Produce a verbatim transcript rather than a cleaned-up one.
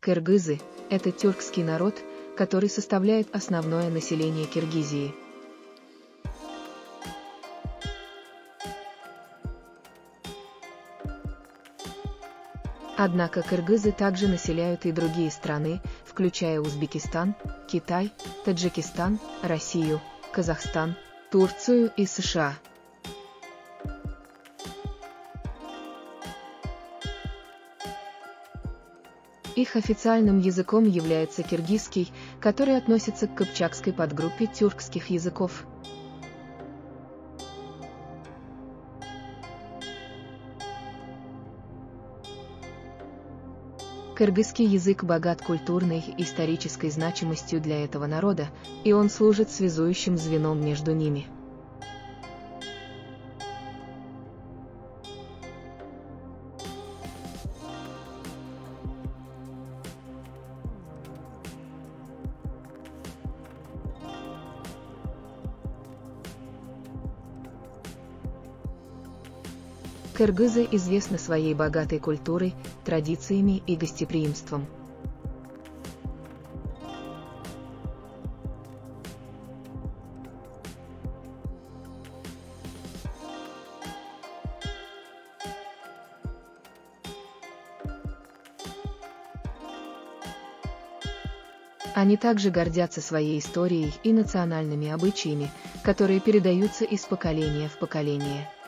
Кыргызы – это тюркский народ, который составляет основное население Киргизии. Однако кыргызы также населяют и другие страны, включая Узбекистан, Китай, Таджикистан, Россию, Казахстан, Турцию и США. Их официальным языком является киргизский, который относится к кыпчакской подгруппе тюркских языков. Кыргызский язык богат культурной и исторической значимостью для этого народа, и он служит связующим звеном между ними. Кыргызы известны своей богатой культурой, традициями и гостеприимством. Они также гордятся своей историей и национальными обычаями, которые передаются из поколения в поколение.